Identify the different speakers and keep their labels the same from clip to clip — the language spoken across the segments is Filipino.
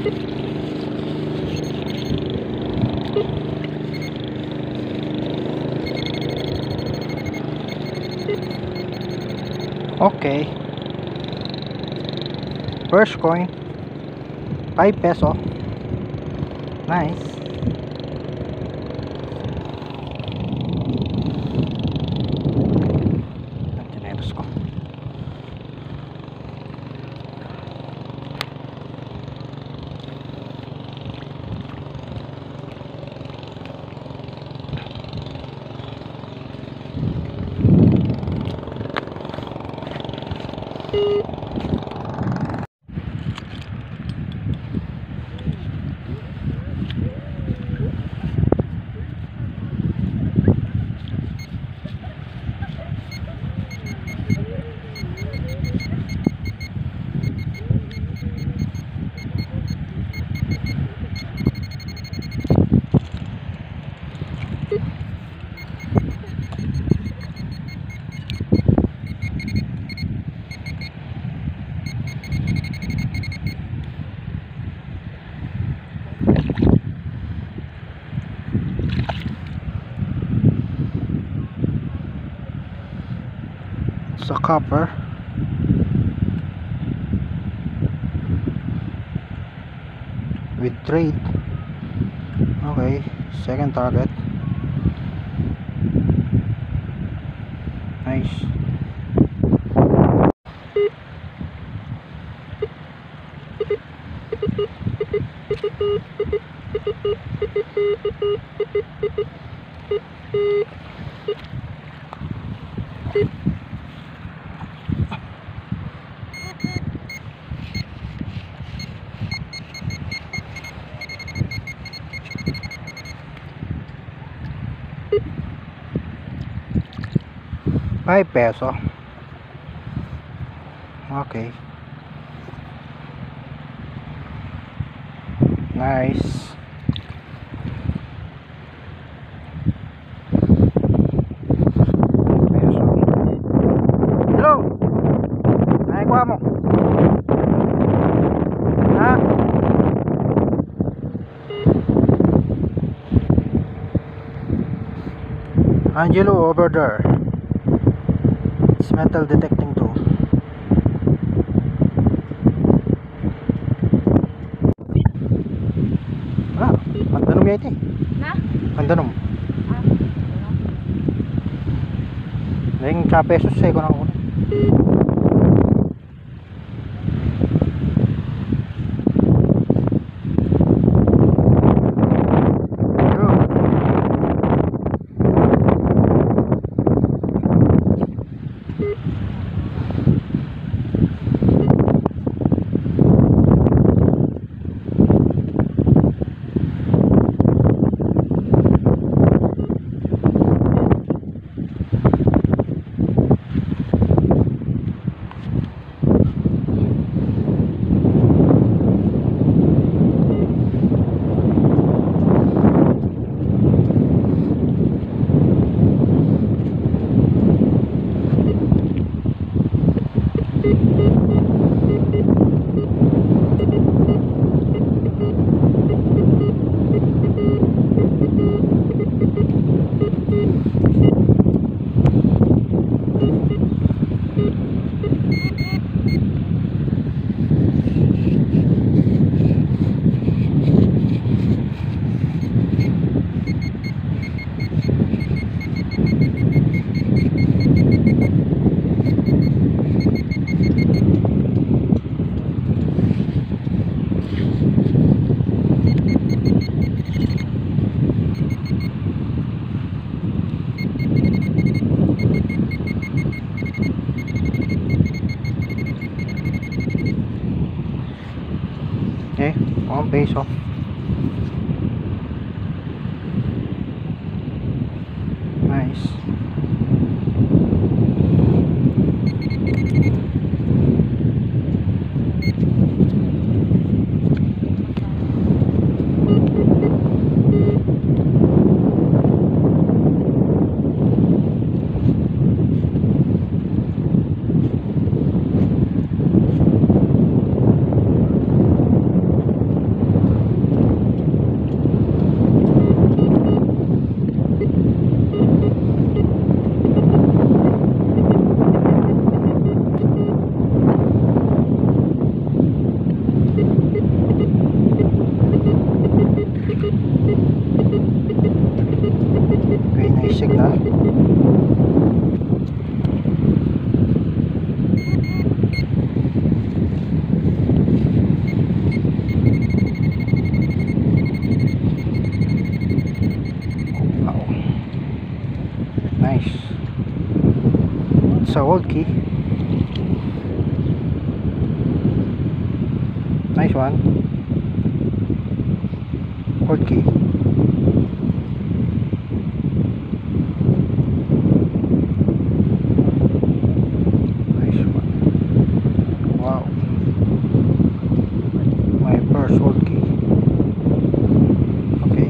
Speaker 1: Okay. First coin. 5 peso. Nice. Ang chineros ko. Sa copper with trade. Okay, second target. Nice. ₱5. Okay. Nice. Peso. Hello. Naikuha mo. Ha? Angelo over there. It's metal detecting tool. Mandanom ya ito eh.
Speaker 2: Na?
Speaker 1: Mandanom. Yung pesos sa ko na ako. Okay, ₱1. Nice. sa old key. Nice one. Old key. Nice one. Wow. My first old key. Okay.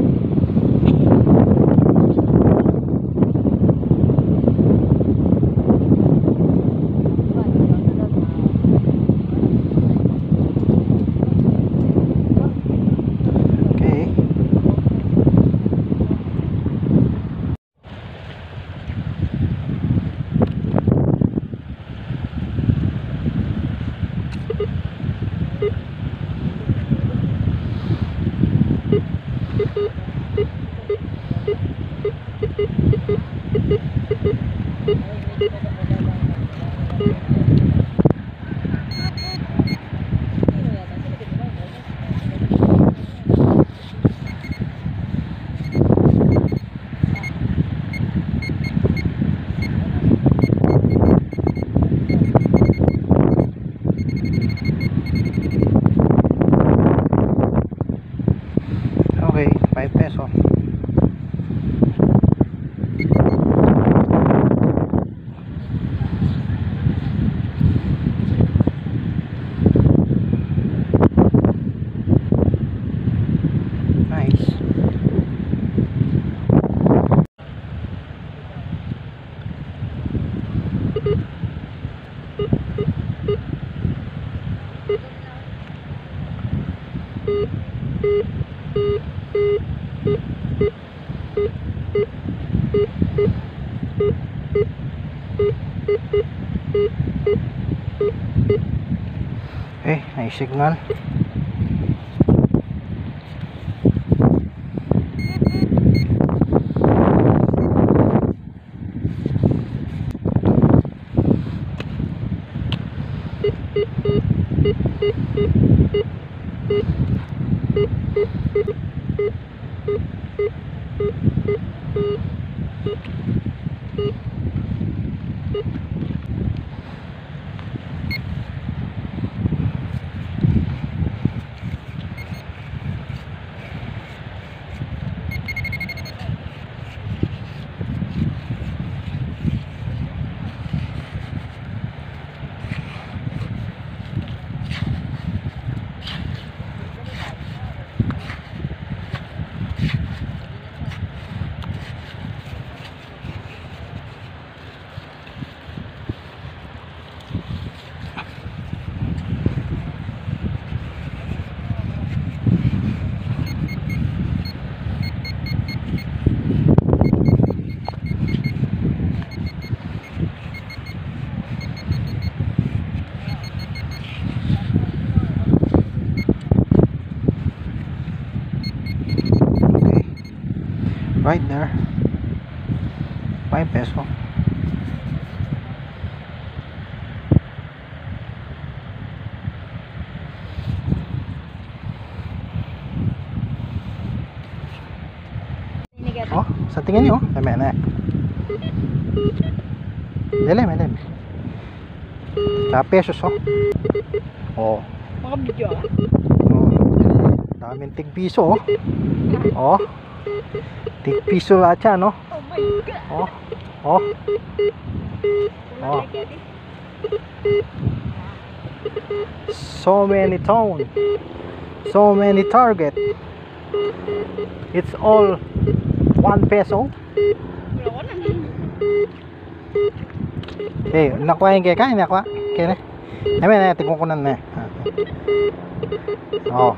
Speaker 1: Okay, 5 peso. Nice. Nice signal. Right there, 5 peso. Oh, sa tingin niyo, dami na. Dali. Sa pesos, oh. Oh.
Speaker 2: Mga video ah.
Speaker 1: Oh. Daming tig piso, oh. Oh. Tig piso lahat yan, no?
Speaker 2: Oh my god.
Speaker 1: Oh. So many tone. So many target. It's all 1 peso. Eh, nakuha yung kaya nakuha. Kaya na. Amin na, tigong ko na. Oh.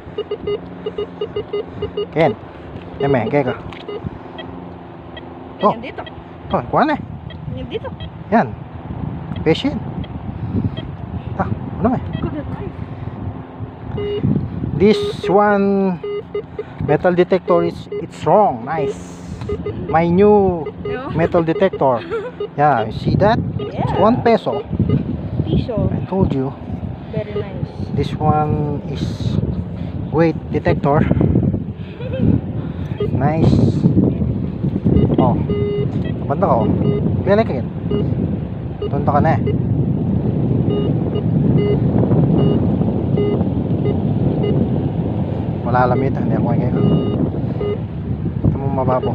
Speaker 1: Ken. Amin, kaya ka. Oh.
Speaker 2: Yan dito.
Speaker 1: Oh, kuha na.
Speaker 2: Yan dito.
Speaker 1: Yan. Patient. Ano eh? This one metal detector is it's wrong. Nice. My new metal detector. Yeah, you see that?
Speaker 2: Yeah.
Speaker 1: It's 1 peso.
Speaker 2: Piso.
Speaker 1: I told you.
Speaker 2: Very nice.
Speaker 1: This one is weight detector. Nice. Oh. Banda ka oh. Kaya like again. Tunta ka na eh. Malalamit, hindi ako ngayon. Ito mo mababo.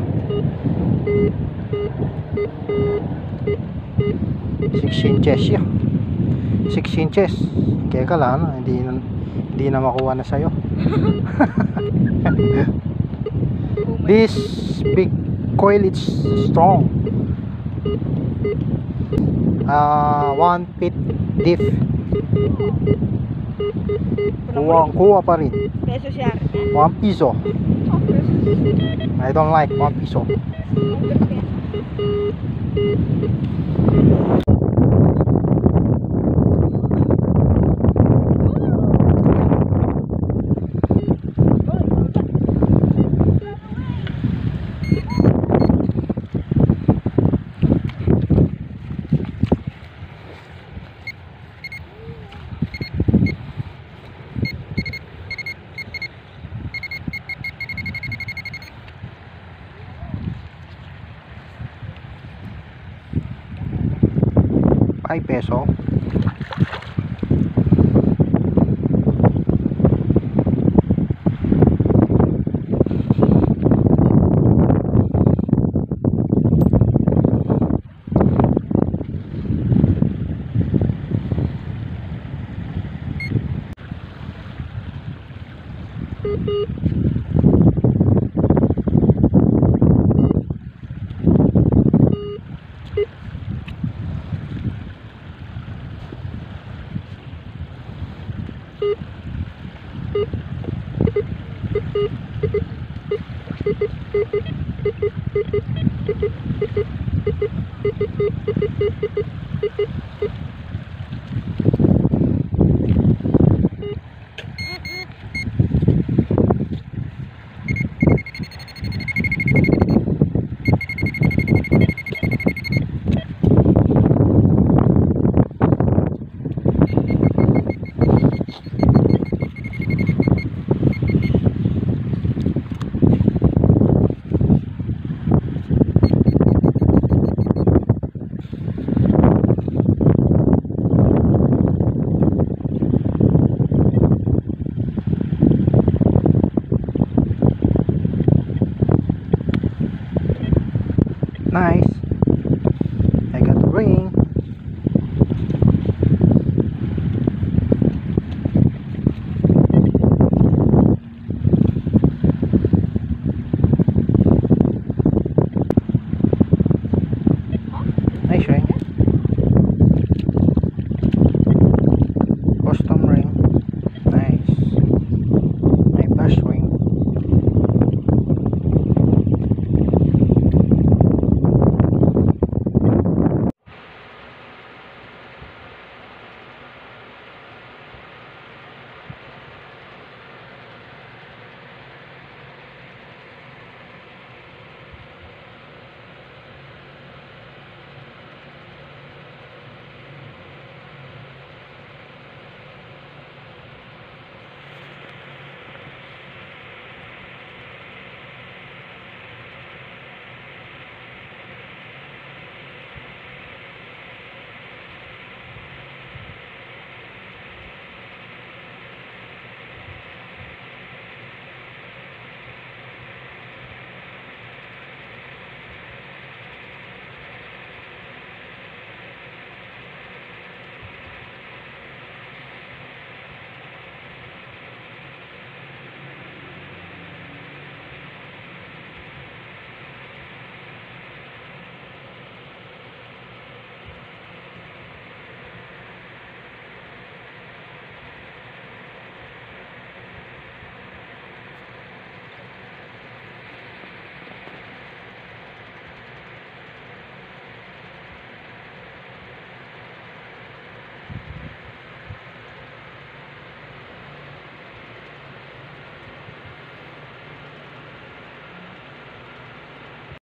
Speaker 1: 6 inches siya. 6 inches. Kaya ka lang, ano, hindi na makuha na sa'yo. This big coil is strong. 1 feet deep. Kuha pa rin.
Speaker 2: Peso siya.
Speaker 1: 1 piso. I don't like 1 piso. ₱5.